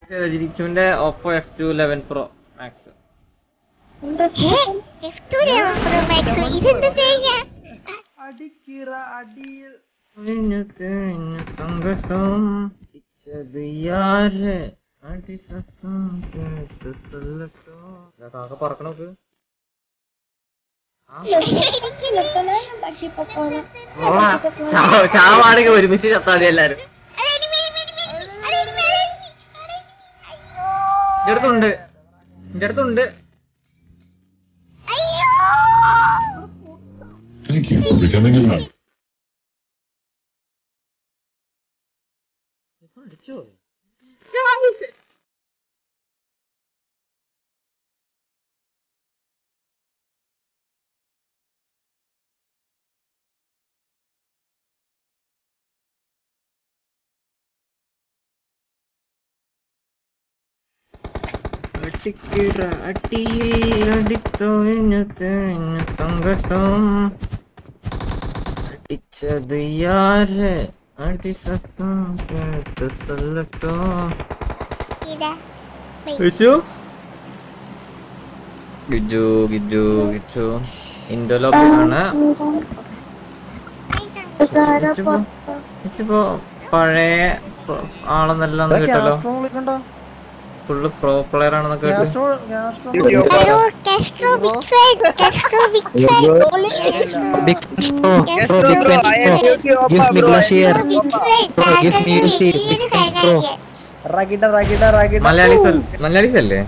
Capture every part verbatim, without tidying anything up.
ജിരിച്ചുവിന്റെ Oppo F two eleven pro max. പറക്കണോക്ക് ചാവാണെങ്കിൽ ഒരുമിച്ച് ചത്താതി എല്ലാരും. എന്റെ അടുത്തുണ്ട് എന്റെ അടുത്തുണ്ട്. Thank you for becoming a member. അടിക്കിറ അടിയിൽ അടിത്തോഞ്ഞു തേഞ്ഞു തങ്കട്ടം അടിച്ചത് യാര് അടി സത്തം കേട്ട് സല്ലട്ടോ. ഗിജു ഗിജു ഗിജു ഗിജു ഇൻഡോലോക്കാണ്. ഇച്ചിപ്പോ പഴയ ആളെന്നെല്ലാം കേട്ടല്ലോ. ഫുള്ള് പ്രോ പ്ലെയർ ആണെന്ന് കേട്ടു. മലയാളീസ് അല്ലേ?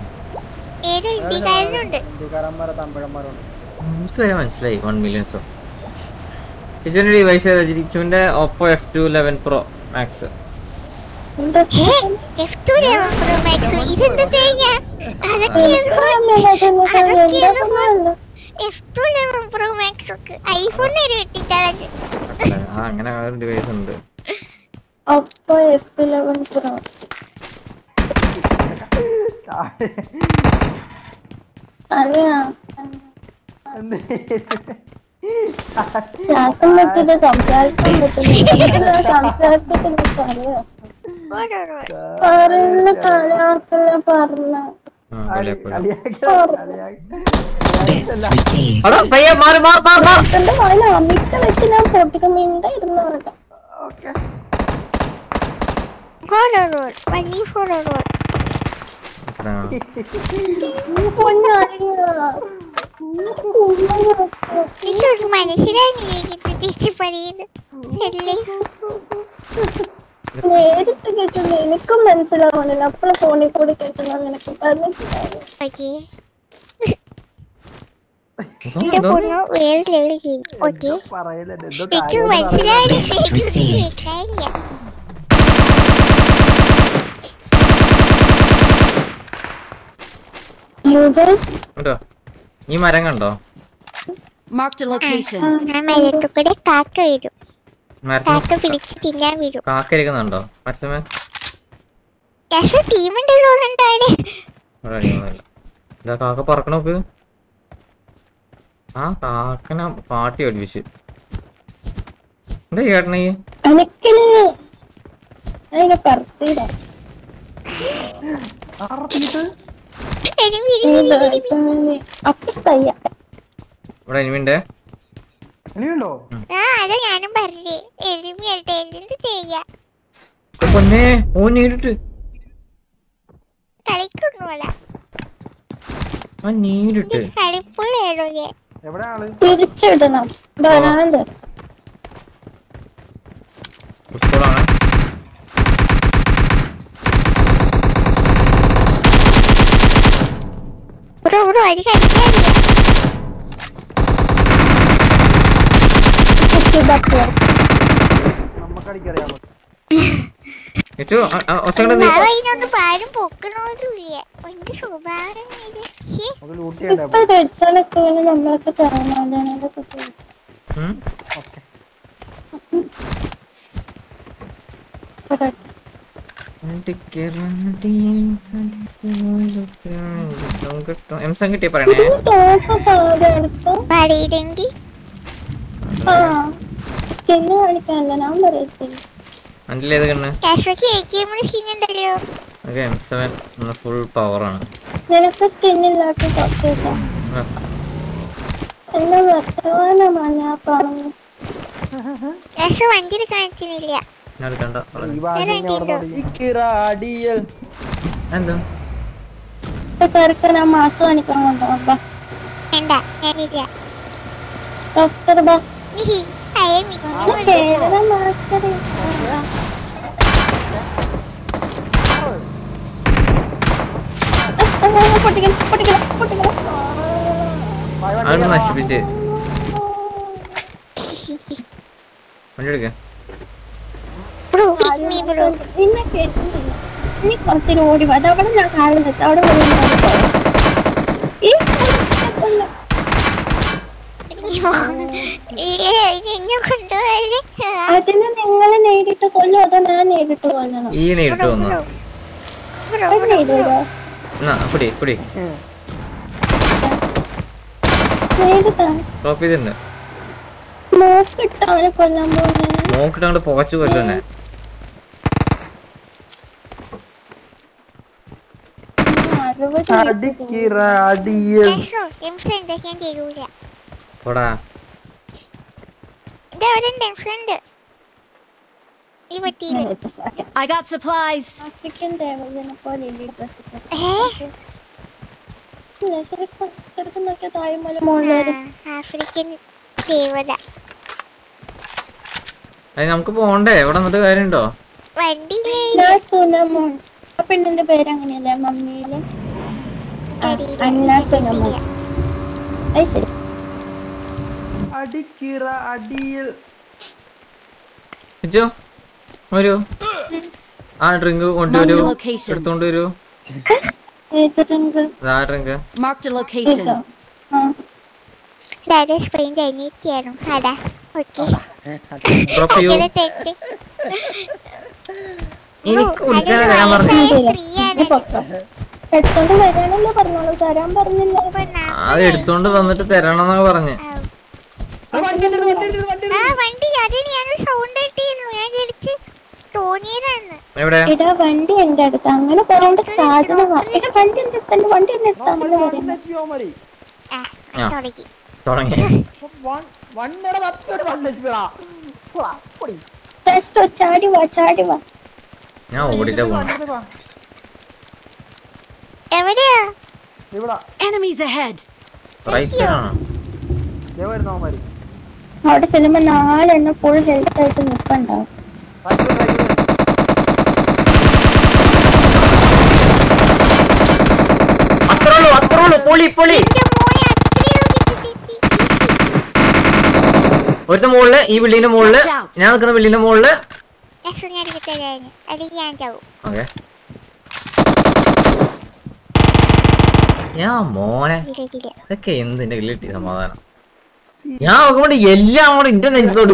എനിക്ക് വരെ മനസ്സിലായി. വൺ മില്യൺസോ ഇതിന്റെ ഡിവൈസ് ജിരിച്ചുവിന്റെ Oppo F two eleven pro max. അങ്ങനെ ഒരു ഡിവൈസ് ഉണ്ട്. ഓപ്പോ എഫ് ലെവൻ പ്രോ അറിയാ ശ്വാസം വെച്ചിട്ട് സംസാരിക്കാൻ പറ്റുന്നില്ല. സംസാരിച്ചിട്ട് അറിയാം പറയുന്ന കളിയാക്കല്ല പറഞ്ഞ അമിട്ട് വെച്ച് ഞാൻ പൊട്ടിക്കുമ്പോ ഉണ്ടായിരുന്നു പറഞ്ഞ നേരിട്ട് കേൾക്കുന്ന എനിക്കും മനസ്സിലാവുന്നില്ല. അപ്പഴ ഫോണിൽ കൂടി കേൾക്കുന്ന നിനക്ക് പറഞ്ഞിട്ടുണ്ടായിരുന്നു. ഈ മരം കണ്ടോ? കാക്ക ഇരിക്കുന്നുണ്ടോ? മരത്തമ്മ കാക്ക പറക്കണോക്ക്. ആ കാക്കന പാട്ടി പഠിപ്പിച്ച് എന്താ ചേട്ടനീ? ഇവിടെ എനിമിണ്ട്. പൊന്നെ ഓ നേരിട്ട് ആ നേരിട്ട് തിരിച്ചിടണം. സ്കൂളാണ്. നമ്മളൊക്കെ കിട്ടിയ പറയണേ. അഞ്ചിലേത് കണ്ണ് എം സെവൻ ഫുൾ പവറാണ്. നിനക്ക് സ്കിന്നില്ലാത്ത കുറച്ചേക്കാം എന്നെ വർത്തമാനമാണ് ഞാൻ കാണുന്നത്. വണ്ടി കാണിക്കുന്നില്ല. എന്താ ചെറുക്കൻ ആ മാസം കാണിക്കാൻ കൊണ്ടുപോകാം. വേണ്ട ഞാനില്ല. ഡോക്ടർ ബാ അയ്യ കേരള മാസ്റ്റർ പൊട്ടിക്കണം പൊട്ടിക്കണം പൊട്ടിക്കണം. അത് നശിപ്പിച്ച് വണ്ടി എടുക്ക. നിന്നെ കേൾക്കുന്നില്ല. നീ കുറച്ചിന് ഓടി വാ. അതവിടെ ഞാൻ കാണുന്നത് അവിടെ ഈ അതിന് നിങ്ങളെ നേരിട്ട് കൊല്ലോ അതോ ഞാൻ നേരിട്ട് കൊല്ലണം? ഈ നേരിട്ട് വന്നു. നേരിടോ കുടി കുടി ടോപ്പ് ചെയ്തിട്ടുണ്ട്. നോക്കിട്ട് അവനെ കൊല്ലാൻ പോകുന്നത്. നോക്കിട്ട് അങ്ങോട്ട് പുകച്ചു കൊല്ലുന്നെ. പോടാ I got supplies. African devil പോലെ ചെറുപ്പം നോക്കിയ താഴ്മല മോളിൽ ആഫ്രിക്കൻ ദേവത. നമുക്ക് പോണ്ടേ? എവിടെ നിന്നിട്ട് കാര്യണ്ടോ? സുനമോൻ. ആ പെണ്ണിന്റെ പേര് അങ്ങനെയല്ലേ മമ്മിയില്? അന്ന സുനമോൻ. അത് ശരി. വരൂ. ആ ഡ്രിങ്ക് കൊണ്ടുവരൂ. എടുത്തോണ്ട് വരൂ. ആ ഡ്രിങ്ക് Marked a location. എനിക്ക് കുടിക്കാൻ വരാൻ പറഞ്ഞു. എടുത്തോണ്ട് വരാനല്ലേ പറഞ്ഞോളൂ, തരാൻ പറഞ്ഞില്ല. അത് എടുത്തോണ്ട് വന്നിട്ട് തരണമെന്നൊക്കെ പറഞ്ഞു. എടാ വണ്ടി എന്റെ അടുത്ത് അങ്ങനെ പോകേണ്ട സാധനം. എടാ വണ്ടി എന്റെ അടുത്തല്ല, വണ്ടി എന്റെ അടുത്ത് അങ്ങനെ പറയുന്നത്. തുടങ്ങി ചാടി വാ ചാടി വാ. ഞാൻ ഓടിട്ടാ പോണ. Enemies ahead. റൈറ്റ് സൈഡ് ആണോ? അവിടെ ചെല്ലുമ്പോ നാലെണ്ണം ഫുൾ ഹെൽത്ത് ആയിട്ട് നിൽപ്പുണ്ടാവും. അത്രയുള്ളൂ അത്രയുള്ളൂ. പൊളി പൊളി. ഒരുത്ത മുകളില്, ഈ ബിൽഡിങ്ങിന്റെ മുകളില്, ഞാൻ നിൽക്കുന്ന ബിൽഡിങ്ങിന്റെ മുകളില്. ഓക്കെ ഞാൻ മോനെ ഇതൊക്കെ എന്തിന്റെ കിട്ടി സമാധാനം. ഞാൻ നോക്കുമ്പോണ്ട് എല്ലാം കൂടെ എന്റെ നെഞ്ചത്തോട്ട്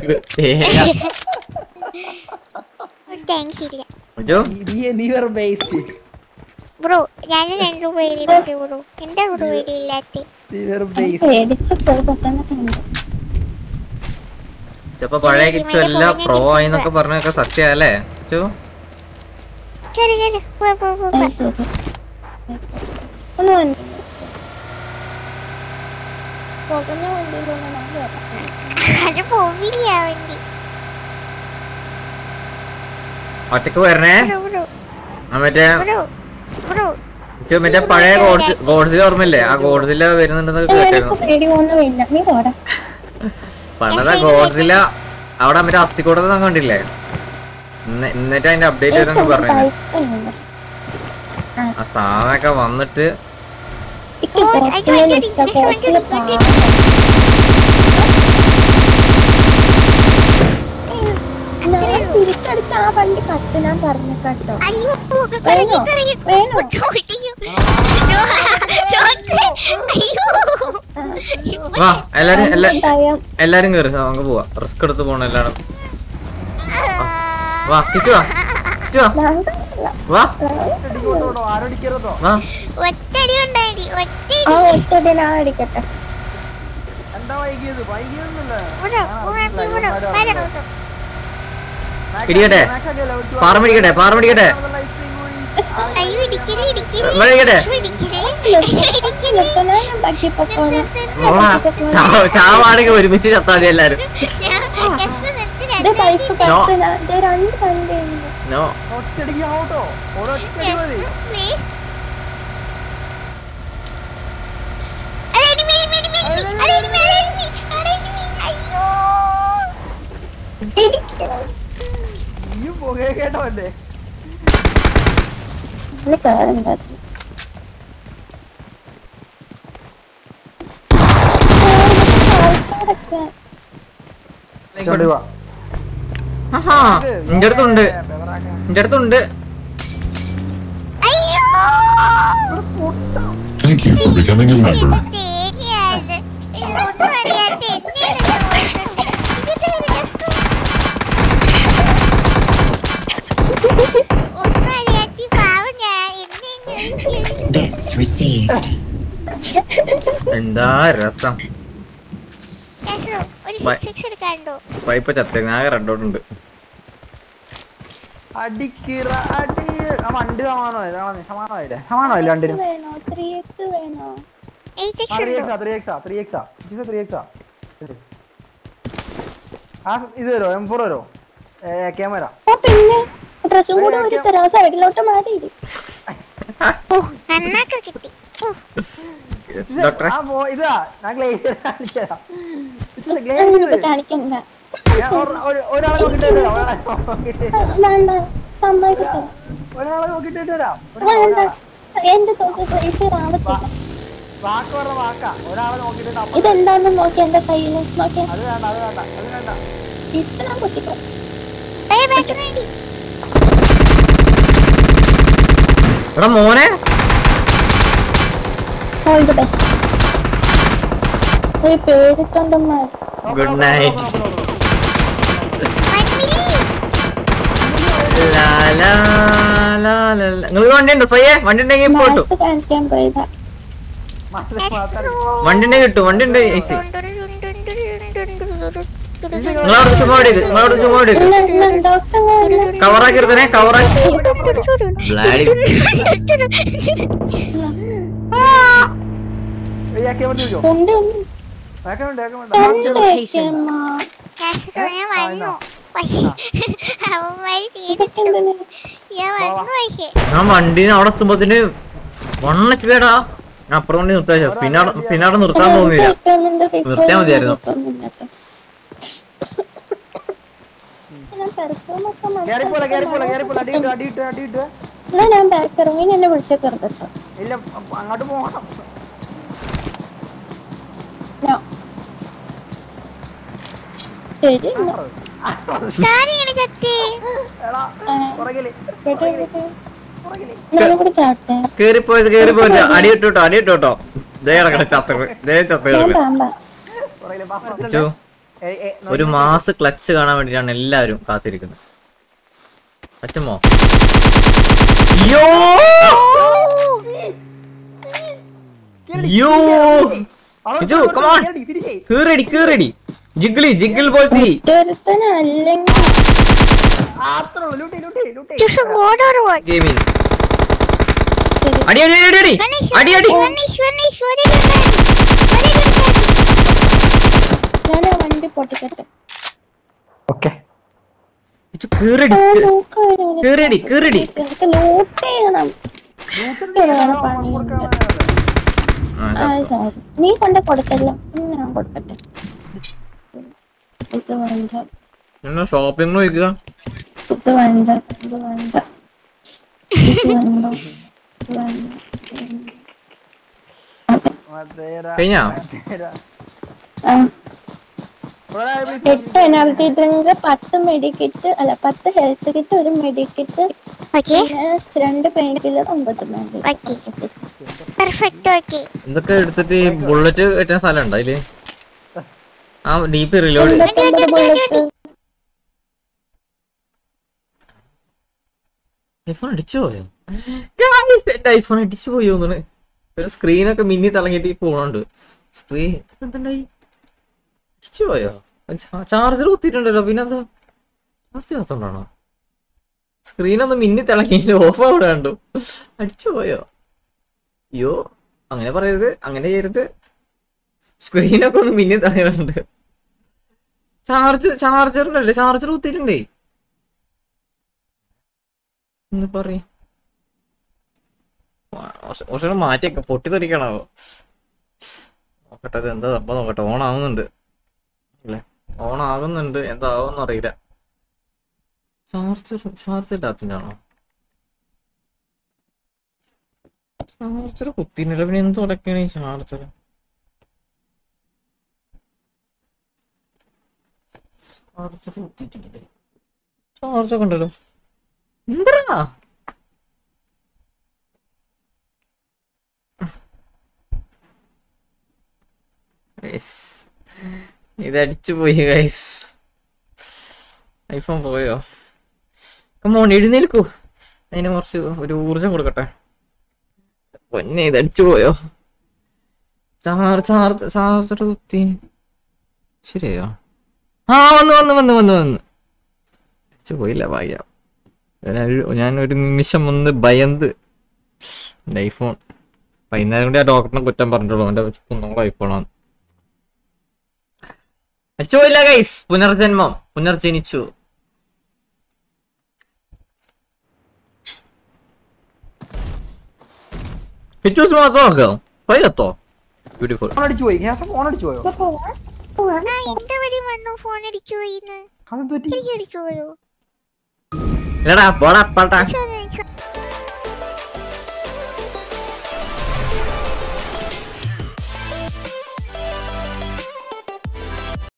ചെപ്പോ പഴയ കിച്ചു എല്ലാം പ്രോ ആയിന്നൊക്കെ പറഞ്ഞൊക്കെ സത്യമല്ലേ ചോ? ഒറ്റക്ക് വരണേ. മറ്റേ മറ്റേ പഴയ ഗോഡ്സിൽ ഓർമ്മയില്ലേ? ആ ഗോഡ്സില വരുന്നുണ്ടെന്നൊക്കെ കേട്ടായിരുന്നു. പണ്ടത്തെ ഗോഡ്സില അവിടെ മറ്റേ അസ്ഥിക്കൂടൊന്നും കണ്ടില്ലേ? എന്നിട്ട് അതിന്റെ അപ്ഡേറ്റ് വരുന്ന പറഞ്ഞു. ആ സാധനൊക്കെ വന്നിട്ട് തിരിച്ചടിച്ച് ആ വണ്ടി കത്തിനാൻ പറഞ്ഞു കേട്ടോ. വേണോ വേണോ? വാ എല്ലാരും എല്ലാരും കേറി നമുക്ക് പോവാ. റിസ്ക് എടുത്ത് പോണം എല്ലാരും. വാ കിച്ചു വാ കിച്ചു വാ വാ വാ. ഒറ്റടി ഞാൻ അടിക്കട്ടെ. പിടിക്കട്ടെ പാറ പിടിക്കട്ടെ പാറ പിടിക്കട്ടെ. അയ്യോ ഇടിക്കല് ഇടിക്കല് ഇവിടെ ഇരിക്കട്ടെ. നിർത്തണേ ഞാൻ ബാക്കി പൊക്കോളാം. ഓടാ. ചാവ- ചാവാണെങ്കിൽ ഒരുമിച്ച് ചത്താതി എല്ലാരും. ദേ പൈപ്പ് കത്തുന്ന ദേ രണ്ട് കണ്ടുണ്ട്. നോ ഒറ്റയടിക്ക് ആവട്ടോ ഒരൊറ്റടി മതി. ഈ പുകയെ കേട്ടോ അല്ലേ ഇതില് കേറുണ്ടായിരുന്നു. ആൾക്കാരൊക്കെ ആഹാ നിന്റെ അടുത്തുണ്ട് നിന്റെ അടുത്തുണ്ട്. Thank you for becoming a member. Bits received. എന്താ രസം. പൈപ്പ് ചത്തേക്ക് ആകെ റെഡോട്ടുണ്ട്. അടിക്കിറ അടി ആ വണ്ടി സമാനമായില്ലേ സമാനമായില്ലേ സമാനമായില്ലേ രണ്ടിനും വേണോ ത്രീ എക്സ് വേണോ? ത്രീ എക്സാ ത്രീ എക്സാ ത്രീ എക്സാ ത്രീ എക്സാ ആ ഇത് വരോ എം ഫോർ വരോ ക്യാമറ ഓ പിന്നെ ഡ്രസ്സും കൂടെ ഒരു തരാ സൈഡിലോട്ട് മാറി ഡോക്ടറെ ആ പോ ഇതാ ഞാൻ ഗ്ലേസിയർ കാണിച്ചുതരാം ഗ്ലേസിയർ കാണിക്കണ്ട. ഒരാളെ നോക്കിട്ട് വരാം ഒരാളെ നോക്കിട്ട് വേണ്ട സമ്മതിക്കട്ടെ. ഒരാളെ നോക്കിട്ട് വരാം വേണ്ട എന്റെ തോക്ക് ഗ്ലേസിയർ ആവത്തില്ല. വാക്ക് പറഞ്ഞ വാക്കാ ഒരാളെ നോക്കിട്ട് ഇതെന്താണെന്ന് നോക്കി എന്റെ കയ്യില് നോക്കി അത് വേണ്ട അത് വേണ്ട അത് വേണ്ട ഇപ്പൊ ഞാൻ കുത്തിക്കോ. എടാ മോനെ ഓൾ ദി ബെസ്റ്റ്. ഒരു പേടിട്ടുണ്ടെന്നാ. Good night. നിങ്ങൾക്ക് വണ്ടി ഉണ്ടോ സയ്യേ? വണ്ടി ഉണ്ടെങ്കിൽ പോട്ടു. മാത്സ് കാണിക്കാൻ പോയതാ. വണ്ടി ഉണ്ടെങ്കിൽ കിട്ടും. വണ്ടി ഉണ്ട് ഈസി. നിങ്ങളവിടെ ചുമ്മാ എടുക്ക് നിങ്ങളവിടെ ചുമ്മാ എടുക്ക്. ഇല്ല ഇല്ല ഡോക്ടർ കവറാക്കി എടുത്തനെ കവറാക്കി. ബ്ലാഡി ഉണ്ട് ഉണ്ട് location. ഞാൻ വണ്ടീനെ അവിടെ എത്തുമ്പോത്തിന് വണ്ണച്ച് പേടാ ഞാൻ അപ്പുറം വണ്ടി നിർത്താ. പിന്നെ അവിടെ പിന്നെ അവിടെ നിർത്താൻ തോന്നിയില്ല. നിർത്തിയാ മതിയായിരുന്നു. ഞാൻ ബാക്ക് ഇറങ്ങി എന്നെ വിളിച്ചൊക്കെ കേട്ടോ. ഇല്ല അങ്ങോട്ട് പോകണം. ശരി കൂടി ചാട്ടെ. കേറിപ്പോയത് കേറിപ്പോയത് അടി ഇട്ടോട്ടോ അടി ഇട്ടോട്ടോ. ദേ കിടക്കട്ടെ ചത്ത ദേ ചത്ത കിടക്കട്ടെ. ഒരു മാസ് ക്ലച്ച് കാണാൻ വേണ്ടിട്ടാണ് എല്ലാവരും കാത്തിരിക്കുന്നത്. പറ്റുമോ? Yo yo Biju come on കേറടി കേറടി ജിഗ്ലി ജിഗിൾ പോലത്തി അല്ലെങ്കിൽ ഗെയിമിംഗ് അടി അടി അടി അടി അടി അടി ഞാൻ ആ വണ്ടി പൊട്ടിക്കട്ടെ. ഓക്കെ ബിജു കേറടി കേറടി കേറടി എനിക്ക് ലൂട്ട് ചെയ്യണം. പണിയുണ്ട്. നീ കൊണ്ട് കൊടുത്തല്ലോ ഞാൻ കൊടുക്കട്ടെ. ഇത് വേണ്ട ഷോപ്പിംഗ് നോക്കുക. ഇത് വേണ്ട ഇത് വേണ്ട ഇത് വേണ്ട ഇത് വേണ്ട. കഴിഞ്ഞാ എട്ട് എനർജി ഡ്രിങ്ക്, പത്ത് മെഡിക്കിറ്റ് അല്ല പത്ത് ഹെൽത്ത് കിറ്റ്, ഒരു മെഡിക്കിറ്റ്, പിന്നെ രണ്ട് പെയിൻ കില്ലർ, ഒമ്പത് ഇതൊക്കെ എടുത്തിട്ട് ഈ ബുള്ളറ്റ് കെട്ടുന്ന സ്ഥലം ഉണ്ടോ അതില്? ആ ഡീപ്പ് റിലോഡ് ബുള്ളറ്റ്. ഐഫോൺ അടിച്ചു പോയോ? എന്റെ ഐഫോൺ അടിച്ചു പോയോ എന്നാണ്. ഒരു സ്ക്രീനൊക്കെ മിന്നി തിളങ്ങിട്ട് ഈ ഫോണുണ്ട്. സ്ക്രീൻ എന്തുണ്ടായി? അടിച്ചു പോയോ? ചാർജർ കുത്തിയിട്ടുണ്ടല്ലോ. പിന്നെ എന്താ ചാർജ് കാത്തോണ്ടാണോ? സ്ക്രീനൊന്ന് മിന്നി തിളങ്ങിയില്ല, ഓഫ് അവിടെ കണ്ടു. അടിച്ചു പോയോ? അയ്യോ അങ്ങനെ പറയരുത്, അങ്ങനെ ചെയ്യരുത്. സ്ക്രീനൊക്കെ ഒന്ന് മിന്നി തിളങ്ങിയിട്ടുണ്ട്. Charge ചാർജറിനല്ലേ, charger കുത്തിയിട്ടുണ്ടേ. എന്ന് പറയും മാറ്റിയൊക്കെ പൊട്ടിത്തെറിക്കണോ? നോക്കട്ടെ, ഇത് എന്താ സംഭവം നോക്കട്ടെ. ഓൺ ആവുന്നുണ്ട് അല്ലേ? ഓൺ ആകുന്നുണ്ട്, എന്താവുമെന്ന് അറിയില്ല. ചാർജർ ചാർജ് ഇല്ലാത്തിനാണോ? ചാർജർ കുത്തിനില്ല, പിന്നെ എന്ത് തുടക്കണേ ചാർജർ? ചാർജർ കുത്തിയിട്ടില്ലേ? ചാർജൊക്കെ ഉണ്ടല്ലോ. എന്താ ഇതടിച്ചു പോയി ഗൈസ്. ഐഫോൺ പോയോ? കമോൺ എഴുന്നേൽക്കൂ, അതിന് കുറച്ച് ഒരു ഊർജം കൊടുക്കട്ടെ. പൊന്നെ ഇതടിച്ചു പോയോ? ചാർജ് ചാർജ് ചാർജർ കുത്തി ശരിയോ? ആ വന്ന് വന്ന് വന്ന് വന്ന് വന്ന് അടിച്ചു പോയില്ല. ഭാഗ്യ ഞാൻ ഒരു നിമിഷം ഒന്ന് ഭയന്ന്. എൻ്റെ ഐഫോൺ വൈകുന്നേരം കൂടി ആ ഡോക്ടറിനെ കുറ്റം പറഞ്ഞിട്ടുള്ളൂ, എൻ്റെ കുന്നോളം ഐഫോണാണ്. അടിച്ചു പോയില്ല ഗൈസ്, പുനർജന്മം, പുനർജനിച്ചു. ബ്യൂട്ടിഫുൾ. ഫോൺ അടിച്ചു പോയി, ഫോൺ അടിച്ചു പോയോ? എന്റെ വഴി വന്നു ഫോൺ അടിച്ചു പോയിന്ന്. അതെന്ത് പറ്റി? എനിക്ക് അടിച്ചു പോയോ? എടാ പോടാ പാട്ടാ. പക്ഷേ